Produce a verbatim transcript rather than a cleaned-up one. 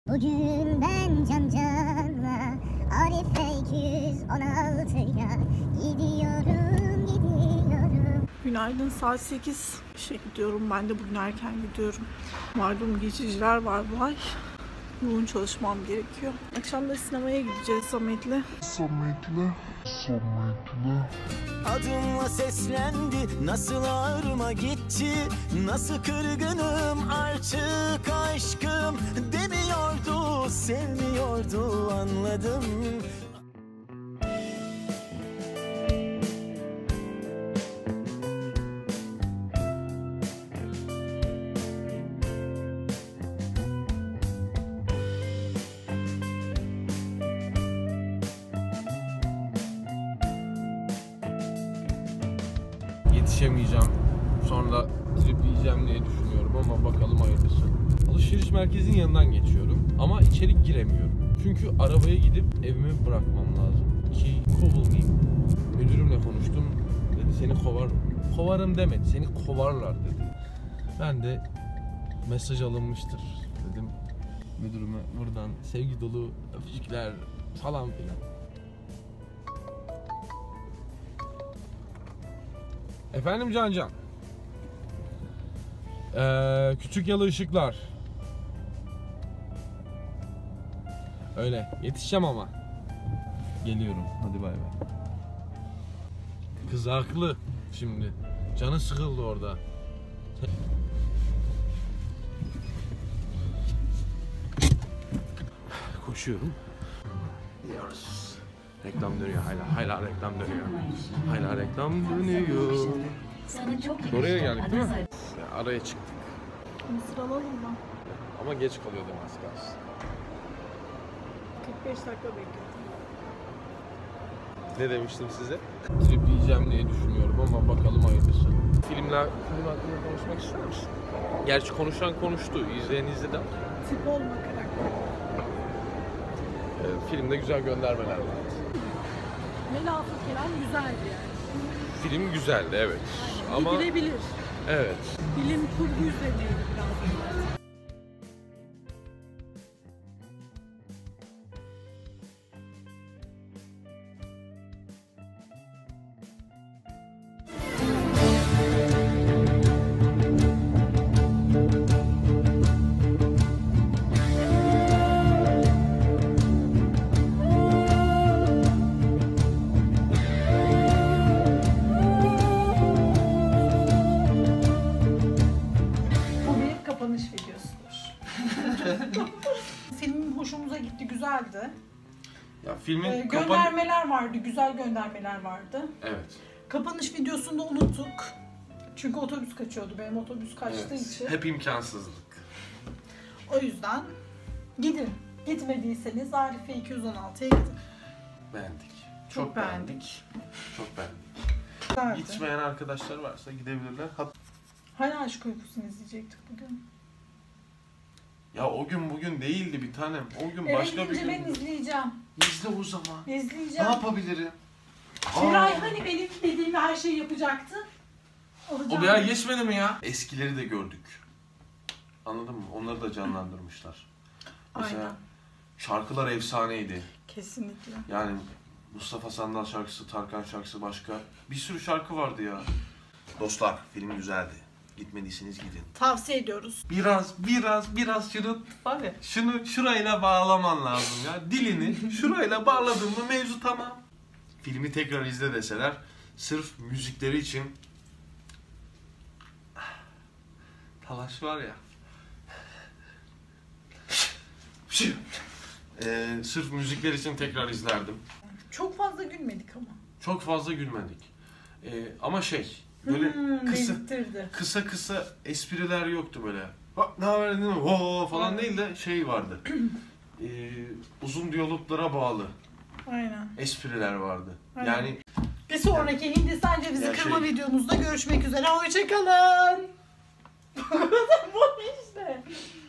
Bugün ben can cana Arife iki yüz on altıya gidiyorum gidiyorum. Günaydın, saat sekiz. İşe gidiyorum. Ben de bugün erken gidiyorum. Malum geçiciler var bu ay. Yoğun çalışmam gerekiyor. Akşam da sinemaya gideceğiz Samet'le. Samet'le. Samet'le. Adımla seslendi, nasıl ağrıma gitti, nasıl kırgınım artık aşkım demiyordu, sevmiyordu anladım. Yetişemeyeceğim. Sonra trip yiyeceğim diye düşünüyorum ama bakalım hayırlısı. Alışveriş merkezinin yanından geçiyorum ama içeri giremiyorum. Çünkü arabaya gidip evime bırakmam lazım ki kovulmayayım. Müdürümle konuştum. Dedi seni kovarım. Kovarım demedi. Seni kovarlar dedi. Ben de mesaj alınmıştır dedim. Müdürüme buradan sevgi dolu öpücükler falan filan. Efendim Cancan. Ee, küçük yalı ışıklar. Öyle. Yetişeceğim ama. Geliyorum. Hadi bay bay. Kız haklı şimdi. Canı sıkıldı orada. Koşuyorum. Gidiyoruz. Reklam dönüyor hala. Hala reklam dönüyor. Hala reklam dönüyor. Oraya geldik değil mi? Ya, araya çıktık. Mısır alalım mı? Ama geç kalıyordum az kalsın. kırk beş dakika bekledim. Ne demiştim size? Trip yiyeceğim diye düşünüyorum ama bakalım hayırlısı. Filmler, film hakkında konuşmak ister misin? Gerçi konuşan konuştu. İzleyen izledi. Tip olma karakter. Ee, filmde güzel göndermeler vardı. Velhasıl kelam güzeldi yani. Film güzeldi evet. Aynen. Ama gidilebilir. evet. Bilim kurgu üzerineydi biraz. Film hoşumuza gitti, güzeldi. Ya filmin ee, kapan... göndermeler vardı, güzel göndermeler vardı. Evet. Kapanış videosunu da unuttuk. Çünkü otobüs kaçıyordu, benim otobüs kaçtığı Evet. için. Hep imkansızlık. O yüzden gidin. Gitmediyseniz Arife iki yüz on altıya gidin. Beğendik. Çok, Çok beğendik. beğendik. Çok beğendik. Güzeldi. Gitmeyen arkadaşlar varsa gidebilirler. Hat Hani Aşk Uykusu'nu izleyecektik bugün. ya o gün bugün değildi bir tanem. O gün Eve başka bir gidince ben gün. izleyeceğim. İzle o zaman. Ne İzleyeceğim. yapabilirim? Şiray Aa, hani benim dediğim her şeyi yapacaktı. o bir ay geçmedi mi ya? Eskileri de gördük. Anladın mı? Onları da canlandırmışlar. Mesela Aynen. şarkılar efsaneydi. Kesinlikle. Yani Mustafa Sandal şarkısı, Tarkan şarkısı başka. Bir sürü şarkı vardı ya. Dostlar film güzeldi. Gitmediyseniz gidin. Tavsiye ediyoruz. Biraz, biraz, biraz şunu var ya, şunu şurayla bağlaman lazım ya. Dilini şurayla bağladın mı mevzu tamam. Filmi tekrar izle deseler, sırf müzikleri için Talaş var ya. Ee, sırf müzikler için tekrar izlerdim. Çok fazla gülmedik ama. Çok fazla gülmedik. Ee, ama şey, böyle hmm, kısa, delirtirdi. kısa kısa espriler yoktu böyle. Bak ne haber değil mi? Ho falan Evet. değil de şey vardı. ee, uzun diyaloglara bağlı Aynen. espriler vardı. Aynen. Yani Bir sonraki Hindistan cevizi Ya kırma şey- videomuzda görüşmek üzere. Hoşçakalın. Bu işte.